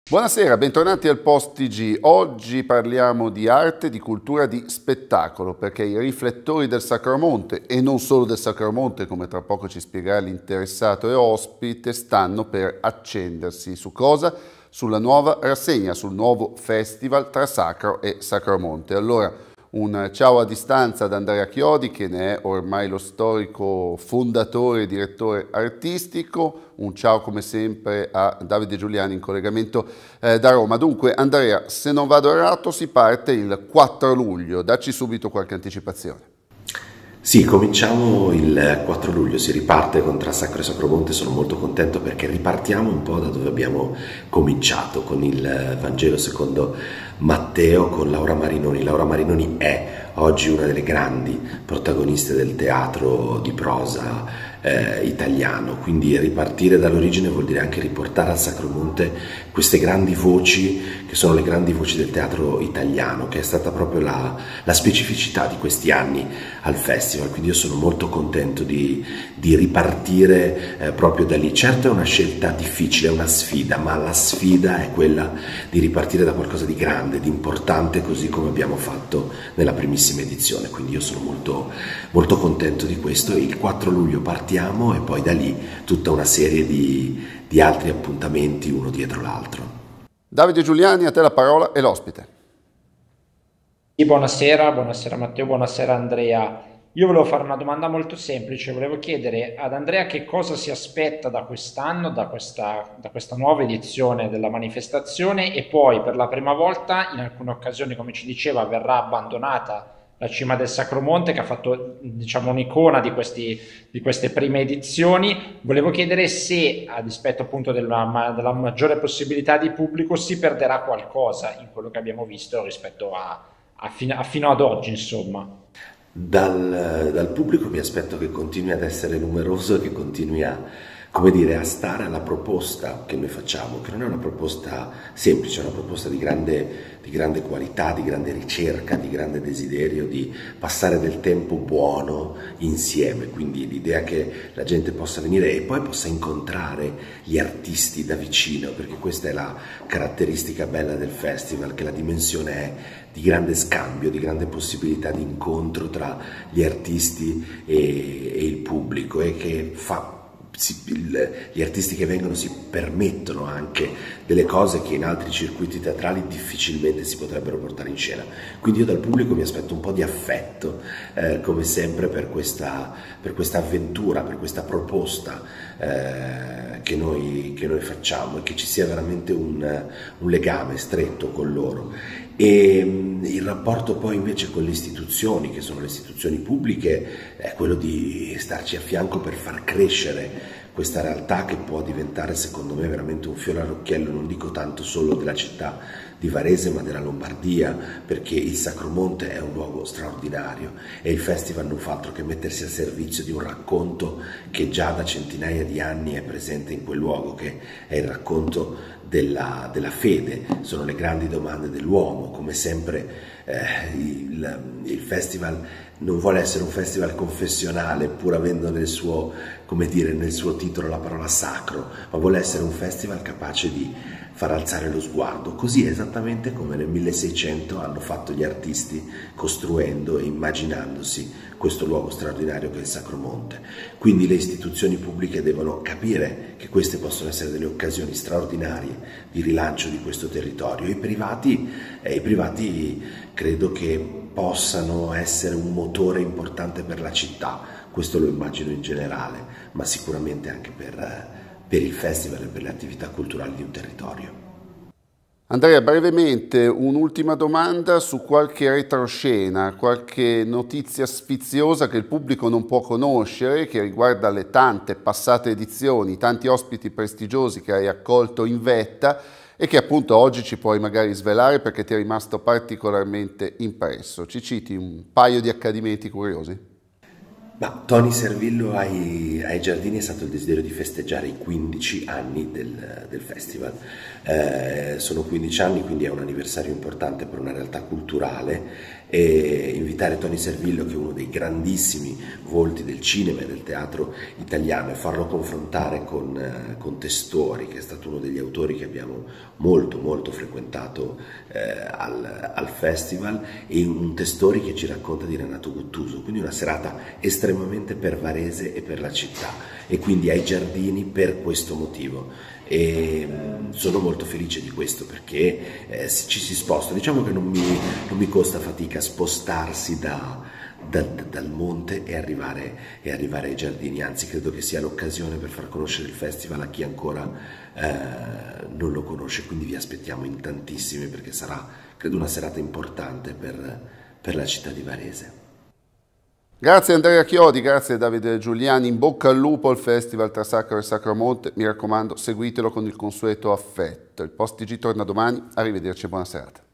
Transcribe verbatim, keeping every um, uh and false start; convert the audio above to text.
Buonasera, bentornati al Post T G. Oggi parliamo di arte, di cultura, di spettacolo, perché i riflettori del Sacromonte, e non solo del Sacromonte, come tra poco ci spiegherà l'interessato e ospite, stanno per accendersi. Su cosa? Sulla nuova rassegna, sul nuovo festival tra Sacro e Sacromonte. Allora, un ciao a distanza ad Andrea Chiodi, che ne è ormai lo storico fondatore e direttore artistico. Un ciao come sempre a Davide Giuliani in collegamento eh, da Roma. Dunque Andrea, se non vado errato si parte il quattro luglio, dacci subito qualche anticipazione. Sì, cominciamo il quattro luglio, si riparte con Tra Sacro e Sacromonte. Sono molto contento perché ripartiamo un po' da dove abbiamo cominciato, con il Vangelo secondo Matteo, con Laura Marinoni. Laura Marinoni è oggi una delle grandi protagoniste del teatro di prosa eh, italiano, quindi ripartire dall'origine vuol dire anche riportare al Sacromonte queste grandi voci che sono le grandi voci del teatro italiano, che è stata proprio la, la specificità di questi anni al festival. Quindi io sono molto contento di, di ripartire eh, proprio da lì. Certo è una scelta difficile, è una sfida, ma la sfida è quella di ripartire da qualcosa di grande, di importante, così come abbiamo fatto nella primissima edizione. Quindi io sono molto, molto contento di questo. Il quattro luglio partiamo e poi da lì tutta una serie di, di altri appuntamenti uno dietro l'altro. Davide Giuliani, a te la parola e l'ospite. Sì, buonasera, buonasera Matteo, buonasera Andrea. Io volevo fare una domanda molto semplice, volevo chiedere ad Andrea che cosa si aspetta da quest'anno, da questa, da questa nuova edizione della manifestazione, e poi per la prima volta in alcune occasioni, come ci diceva, verrà abbandonata la cima del Sacromonte, che ha fatto, diciamo, un'icona di, questi, di queste prime edizioni. Volevo chiedere se, a dispetto appunto della, della maggiore possibilità di pubblico, si perderà qualcosa in quello che abbiamo visto rispetto a, a, fino, a fino ad oggi, insomma. Dal, dal pubblico mi aspetto che continui ad essere numeroso e che continui a, come dire, a stare alla proposta che noi facciamo, che non è una proposta semplice, è una proposta di grande, di grande qualità, di grande ricerca, di grande desiderio di passare del tempo buono insieme. Quindi l'idea che la gente possa venire e poi possa incontrare gli artisti da vicino, perché questa è la caratteristica bella del festival, che la dimensione è di grande scambio, di grande possibilità di incontro tra gli artisti e, e il pubblico, e che fa Si, il, gli artisti che vengono si permettono anche delle cose che in altri circuiti teatrali difficilmente si potrebbero portare in scena. Quindi io dal pubblico mi aspetto un po' di affetto, eh, come sempre, per questa, per questa avventura, per questa proposta eh, che, noi, che noi facciamo, e che ci sia veramente un, un legame stretto con loro. E il rapporto poi invece con le istituzioni, che sono le istituzioni pubbliche, è quello di starci a fianco per far crescere questa realtà, che può diventare, secondo me, veramente un fiore all'occhiello, non dico tanto solo della città di Varese, ma della Lombardia, perché il Sacromonte è un luogo straordinario e il festival non fa altro che mettersi al servizio di un racconto che già da centinaia di anni è presente in quel luogo, che è il racconto della, della fede. Sono le grandi domande dell'uomo. Come sempre eh, il, il festival non vuole essere un festival confessionale, pur avendo nel suo, come dire, nel suo titolo la parola sacro, ma vuole essere un festival capace di far alzare lo sguardo, così esattamente come nel milleseicento hanno fatto gli artisti, costruendo e immaginandosi questo luogo straordinario che è il Sacromonte. Quindi le istituzioni pubbliche devono capire che queste possono essere delle occasioni straordinarie di rilancio di questo territorio. I privati, eh, i privati credo che possano essere un motore importante per la città, questo lo immagino in generale, ma sicuramente anche per, per il festival e per le attività culturali di un territorio. Andrea, brevemente un'ultima domanda su qualche retroscena, qualche notizia sfiziosa che il pubblico non può conoscere, che riguarda le tante passate edizioni, tanti ospiti prestigiosi che hai accolto in vetta e che appunto oggi ci puoi magari svelare perché ti è rimasto particolarmente impresso. Ci citi un paio di accadimenti curiosi? Ma Tony Servillo ai, ai Giardini è stato il desiderio di festeggiare i quindici anni del, del festival. Eh, sono quindici anni, quindi è un anniversario importante per una realtà culturale, e invitare Tony Servillo, che è uno dei grandissimi volti del cinema e del teatro italiano, e farlo confrontare con, eh, con Testori, che è stato uno degli autori che abbiamo molto molto frequentato eh, al, al festival, e un Testori che ci racconta di Renato Guttuso, quindi una serata estremamente per Varese e per la città, e quindi ai Giardini per questo motivo. E sono molto felice di questo, perché eh, ci si sposta, diciamo che non mi, non mi costa fatica spostarsi da, da, dal monte e arrivare, e arrivare ai Giardini, anzi credo che sia l'occasione per far conoscere il festival a chi ancora eh, non lo conosce, quindi vi aspettiamo in tantissimi, perché sarà, credo, una serata importante per, per la città di Varese. Grazie Andrea Chiodi, grazie Davide Giuliani, in bocca al lupo al Festival tra Sacro e Sacromonte, mi raccomando seguitelo con il consueto affetto. Il Post T G torna domani, arrivederci e buona serata.